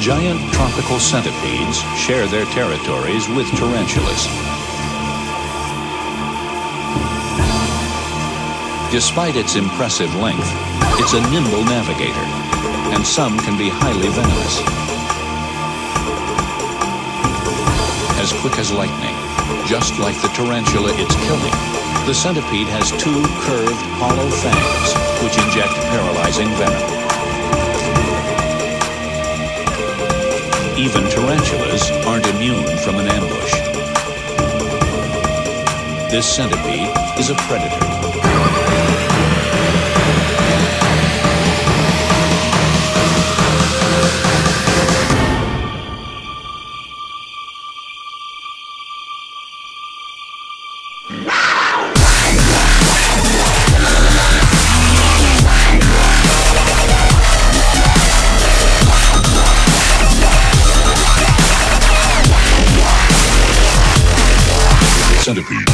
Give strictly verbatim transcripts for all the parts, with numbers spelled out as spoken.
Giant tropical centipedes share their territories with tarantulas. Despite its impressive length, it's a nimble navigator, and some can be highly venomous. As quick as lightning, just like the tarantula it's killing, the centipede has two curved, hollow fangs which inject paralyzing venom. Even tarantulas aren't immune from an ambush. This centipede is a predator. Centipede.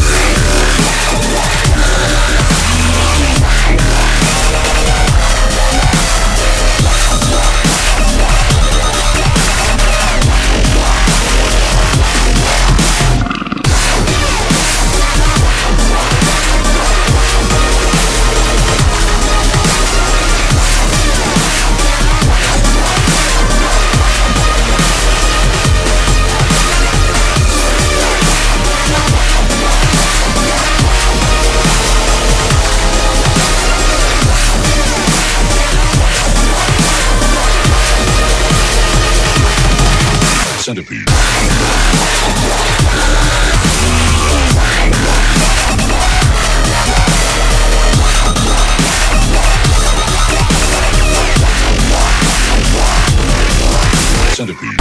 Centipede. Centipede.